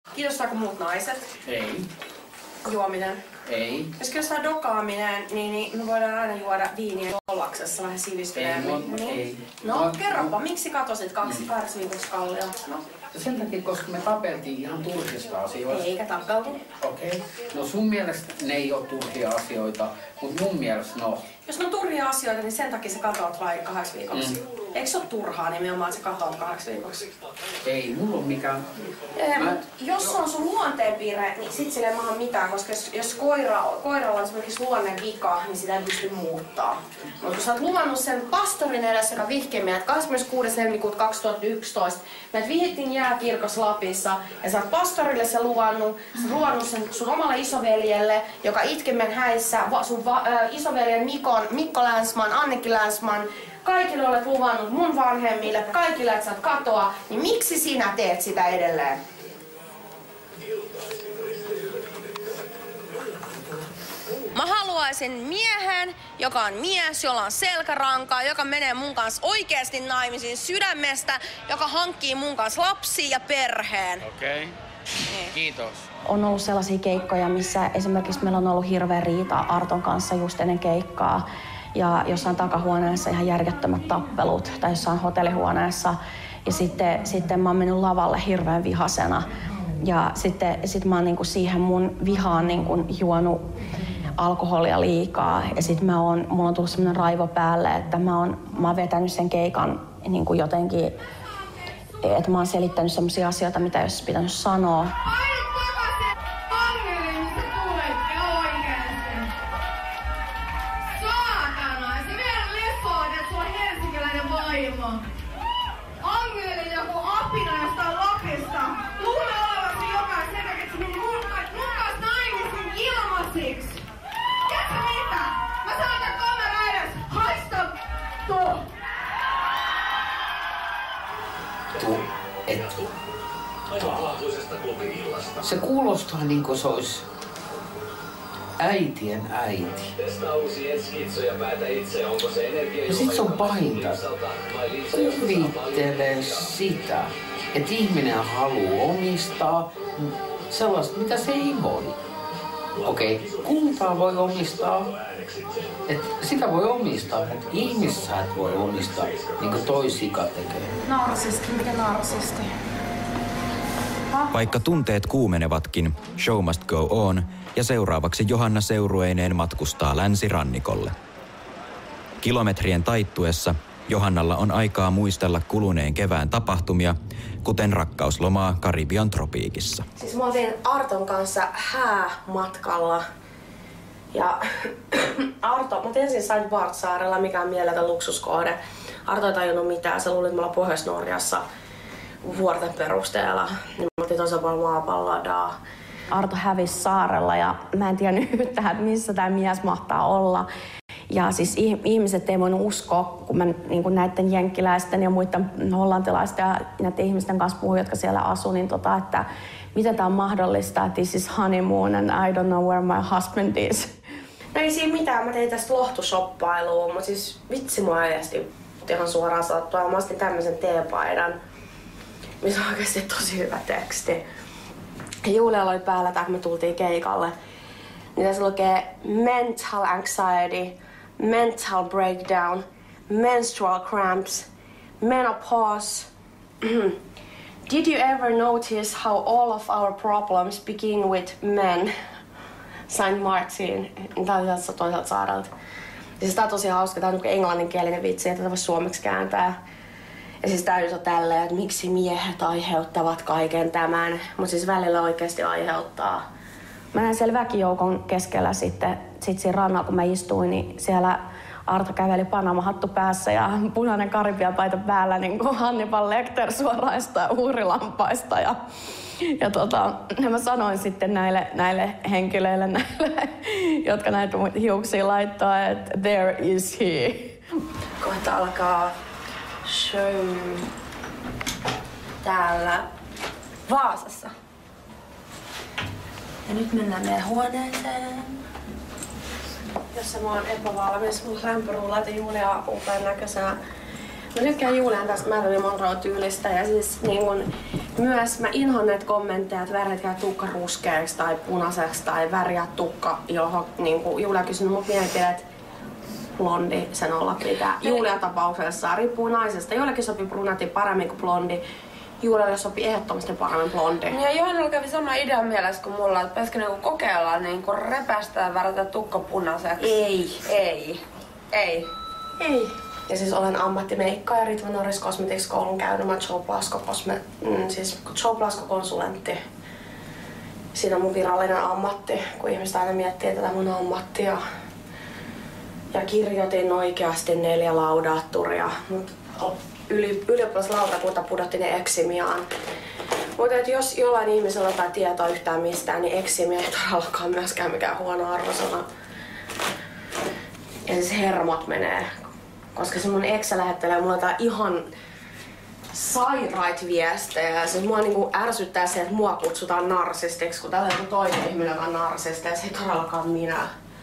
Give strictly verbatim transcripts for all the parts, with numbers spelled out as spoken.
Kiinnostaako muut naiset? Ei. Juominen? Ei. Jos kiinnostaa dokaaminen, niin, niin me voidaan aina juoda viiniä jollaksessa vähän sivistyneemmin. Ei, niin. ei. No, no kerropa, no. miksi katosit kaksi kahdeksan viikossa Kallio? No. Sen takia, koska me tapeltiin ihan turhista asioista. Eikä tapeltu. Okei. Okay. No sun mielestä ne ei ole turhia asioita, mutta mun mielestä no. Jos ne on turhia asioita, niin sen takia sä katoat vai kahdeksan viikoksi. Mm. Eikö se ole turhaa nimenomaan, että sä katoat kahdeksan viikoksi? Ei, mulla on mikään. Ee, mä... Jos se on sun luonteenpiirre, niin sit sillä ei maha mitään, koska jos, jos koira, koiralla on esimerkiksi luonteen vika, niin sitä ei pysty muuttaa. Mutta kun sä oot luvannut sen pastorin edessä, joka vihki meidät kahdeskymmeneskuudes helmikuuta kaksituhattayksitoista, meidät vihittiin jääkirkossa Lapissa, ja sä oot pastorille sen luvannut, sä oot luvannut sen sun omalle isoveljelle, joka itki meidän häissä, sun va, äh, isoveljen Mikon, Mikko Länsman, Annikki Länsman, kaikille olet luvannut, mun vanhemmille, kaikille, että sä oot katoa, niin miksi sinä teet sitä edelleen? Mä haluaisin miehen, joka on mies, jolla on selkärankaa, joka menee mun kanssa oikeasti naimisiin sydämestä, joka hankkii mun kanssa lapsia ja perheen. Okei. Okay. Niin. Kiitos. On ollut sellaisia keikkoja, missä esimerkiksi meillä on ollut hirveä riita Arton kanssa just ennen keikkaa. Ja jossain takahuoneessa ihan järjettömät tappelut tai jossain hotellihuoneessa. Ja sitten, sitten mä oon mennyt lavalle hirveän vihasena. Ja sitten sit mä oon niinku siihen mun vihaan niinku juonut alkoholia liikaa. Ja sitten mä oon, mulla on tullut semmoinen raivo päälle, että mä oon, mä oon vetänyt sen keikan niinku jotenkin, että mä oon selittänyt semmoisia asioita, mitä ei olisi pitänyt sanoa. Angelille joku apina jostain Lapista. Luulee olevasi jokainen sen takia, että se meni mun kanssa naimisiin ilmaisiksi. Tiedätkö mitä? Mä saatan kamera edes. Haista tuo! Tu, et. Se kuulostaa niin kuin se olisi äitien äiti. Ja sit se on pahinta. Kuvittele sitä, että ihminen haluaa omistaa sellaista, mitä se ei voi. Okei, okay, kultaa voi omistaa, että sitä voi omistaa, että ihmistä et voi omistaa, niin kuin toi sika tekee. Narsisti, mikä narsisti? Vaikka tunteet kuumenevatkin, show must go on, ja seuraavaksi Johanna seurueineen matkustaa länsirannikolle. Kilometrien taittuessa Johannalla on aikaa muistella kuluneen kevään tapahtumia, kuten rakkauslomaa Karibian tropiikissa. Siis mä oltiin Arton kanssa häämatkalla. Ja Arto, mä ensin sain Vartsaarella, mikä on mieletön luksuskohde. Arto ei tajunnut mitään, se luuli, että me ollaan Pohjois-Norjassa vuorten perusteella. Niin mä oltiin tosi paljon maapalloa daa. Arto hävisi saarella ja mä en tiennyt yhtään, että missä tämä mies mahtaa olla. Ja siis ihmiset ei voinut uskoa, kun mä niin kuin näiden jenkkiläisten ja muiden hollantilaisten ja näiden ihmisten kanssa puhuin, jotka siellä asuu, niin tota, että miten tämä on mahdollista, että this is honeymoon and I don't know where my husband is. No ei siinä mitään, mä tein tästä lohtushoppailua, mutta siis vitsi mua äijästi ihan suoraan sattua. Mä ostin tämmöisen teepaidan, missä on oikeasti tosi hyvä teksti. Ja Julialla oli päällä tää, kun me tultiin keikalle. Niin tässä lukee mental anxiety, mental breakdown, menstrual cramps, menopause. Did you ever notice how all of our problems begin with men? Saint Martin. Tää on tässä toiselta saarelta. Ja siis tää on tosi hauska, tää on englanninkielinen vitsi, että tätä voisi suomeksi kääntää. Ja siis tää on tälleen, että miksi miehet aiheuttavat kaiken tämän, mutta siis välillä oikeasti aiheuttaa. Mä näin siellä väkijoukon keskellä sitten, sit siinä rannalla, kun mä istuin, niin siellä Arto käveli Panama-hattu päässä ja punainen Karibian-paita päällä, niin kuin Hannibal Lecter suoraista uhrilampaista. Ja, ja tota, ja mä sanoin sitten näille, näille henkilöille, näille, jotka näitä hiuksia laittaa, että there is he. Kohta alkaa show täällä Vaasassa. Ja nyt mennään meidän huoneeseen, jossa mä oon epävalmis. Mulla lämpörullaat ja Julia upean näköisenä. Mä tykkään Julian tästä Marilyn Monroe-tyylistä ja siis niin kun Myös mä inhoan näitä kommentteja, että värjätkää tukka ruskeaksi tai punaiseksi tai värjää tukka, johon niin Julia kysynyt mut mielipideet. Blondi sen olla pitää. Julian tapauksessa riippuu naisesta. Joillekin sopii brunetti paremmin kuin blondi. Julialle sopii ehdottomasti paremmin blondi. Ja Johannalla kävi sama idea mielessä kuin mulla, että pitäisikö niinku kokeilla niinku repästä ja värjätä tukka punaiseksi. Ei. Ei. Ei. Ei. Ja siis olen ammattimeikkaaja Ritva Norris Cosmetics koulun käynyt. Mä Joe Blasco Cosme, mm, siis Joe Blasco konsulentti. Siinä on mun virallinen ammatti, kun ihmiset aina miettii tätä mun ammattia. Ja kirjoitin oikeasti neljä laudaatturia, mutta yli, ylioppilaslautakunta pudotti ne eksimiaan. Mutta jos jollain ihmisellä on jotain tietoa yhtään mistään, niin eksimi ei todellakaan myöskään mikään huono arvosana. Ja siis hermot menee, koska se mun eksä lähettelee mulle jotain ihan sairaita viestejä. Siis mua niinku ärsyttää se, että mua kutsutaan narsistiksi, kun täällä on joku toinen ihminen, joka on narsisti, ja se ei todellakaan minä.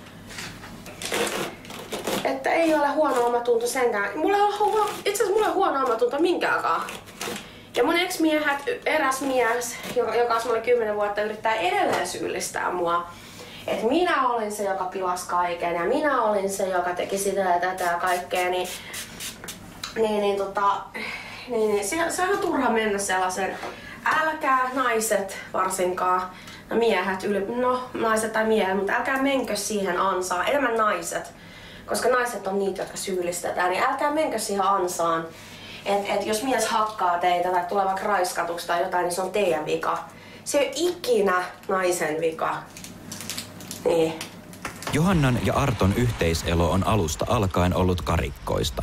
Että ei ole huono omatunto senkään. Mulla on, itse asiassa mulla ei ole huono omatunto minkäänkaan. Ja mun ex-miehet, eräs mies, joka on mulle kymmenen vuotta, yrittää edelleen syyllistää mua. Että minä olin se, joka pilasi kaiken ja minä olin se, joka teki sitä ja tätä ja kaikkea. Niin, niin, niin, tota, niin, niin se, se on turha mennä sellaisen. Älkää naiset varsinkaan, no miehet, yli, no naiset tai miehet, mutta älkää menkö siihen ansaan. Enemmän naiset. Koska naiset on niitä, jotka syyllistetään, niin älkää menkö siihen ansaan. Että et jos mies hakkaa teitä tai tulee vaikka raiskatuksi tai jotain, niin se on teidän vika. Se ei ole ikinä naisen vika. Niin. Johannan ja Arton yhteiselo on alusta alkaen ollut karikkoista.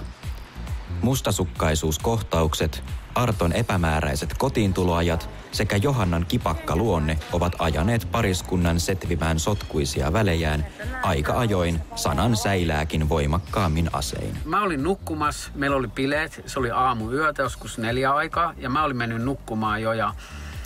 Mustasukkaisuuskohtaukset, Arton epämääräiset kotiintuloajat sekä Johannan kipakka luonne ovat ajaneet pariskunnan setvimään sotkuisia välejään aika ajoin sanan säilääkin voimakkaammin asein. Mä olin nukkumassa, meillä oli bileet, se oli aamuyötä, joskus neljä aikaa ja mä olin mennyt nukkumaan jo ja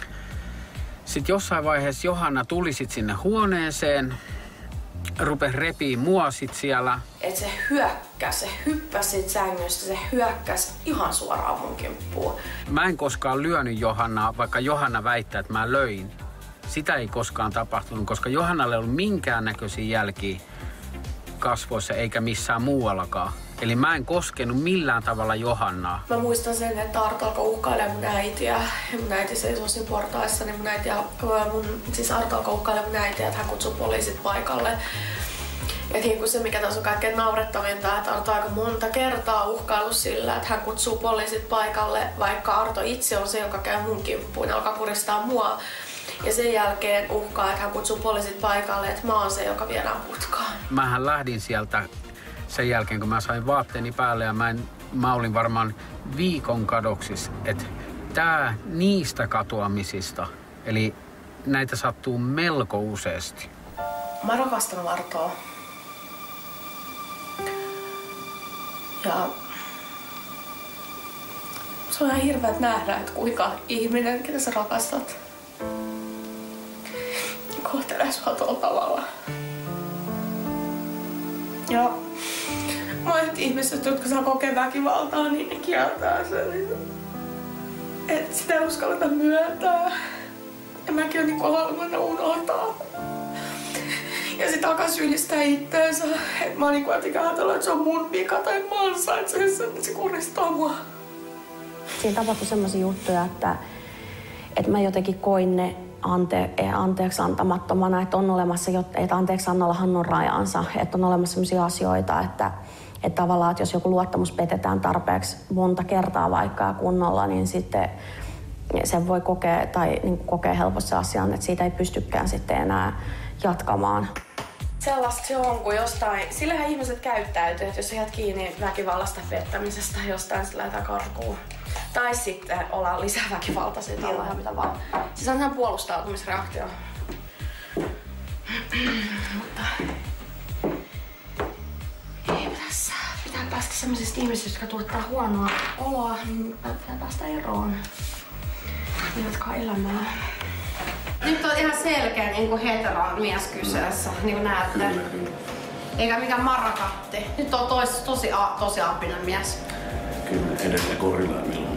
sitten jossain vaiheessa Johanna tuli sit sinne huoneeseen, rupesi repii mua sit siellä. Et se hyökkäsi, se hyppäsi sit sängystä, se hyökkäsi ihan suoraan mun kimppuun. Mä en koskaan lyönyt Johannaa, vaikka Johanna väittää, että mä löin. Sitä ei koskaan tapahtunut, koska Johannalle ei ollut minkäännäköisiä jälkiä kasvoissa eikä missään muuallakaan. Eli mä en koskenut millään tavalla Johannaa. Mä muistan sen, että Arto alkoi uhkailemaan mun äitiä. Ja mun äiti seisoi siinä portaissa, niin mun äiti, mun, siis Arto alkoi uhkailemaan mun äitiä, että hän kutsui poliisit paikalle. Et niin kuin se, mikä tässä on kaikkein naurettavinta, että Arto aika monta kertaa uhkailu sillä, että hän kutsuu poliisit paikalle, vaikka Arto itse on se, joka käy mun kimppuun ja alkaa kuristaa mua. Ja sen jälkeen uhkaa, että hän kutsuu poliisit paikalle, että mä oon se, joka viedään putkaan. Mähän lähdin sieltä sen jälkeen, kun mä sain vaatteeni päälle ja mä, en, mä olin varmaan viikon kadoksissa, että tää niistä katoamisista, eli näitä sattuu melko useasti. Mä rakastan Artoa. Ja se on ihan hirveet nähdä, että kuinka ihminen, ketä sä rakastat, kohtelee sua tuolla tavalla. Ja monet ihmiset, jotka saa kokea väkivaltaa, niin ne kieltää sen. Et sitä ei uskalleta myöntää. Ja mäkin oon niinku halunnut unohtaa. Ja sit alkaa syyllistää itteensä. Et mä oon niinku jotenkin ajatellut, että se on mun vika tai mä ansaitsen sen, että se kuristaa mua. Siinä tapahtui semmoisia juttuja, että, että mä jotenkin koin ne ante, anteeksi antamattomana, että on olemassa, että anteeksi annollahan on rajansa, että on olemassa sellaisia asioita, että, että tavallaan, että jos joku luottamus petetään tarpeeksi monta kertaa vaikka ja kunnolla, niin sitten sen voi kokea, tai niin kokea helposti asian, että siitä ei pystykään sitten enää jatkamaan. Sellaista se on, kun jostain, sillähän ihmiset käyttäytyy, että jos sä jäät kiinni väkivallasta, pettämisestä, jostain sillä lähdetään karkuun. Tai sitten ollaan lisää väkivaltaisia tilaa ja mitä vaan. Siis on ihan puolustautumisreaktio. Mutta ei tässä. Pitää päästä sellaisista ihmisistä, jotka tuottaa huonoa oloa, niin pitää päästä eroon. Ja jatkaa elämää. Nyt on ihan selkeä niin kuin heteron mies kyseessä, niin kuin näette. Eikä mikään marakatti. Nyt on tois, tosi, tosi apinen mies. Kyllä edelleen korilla, milloin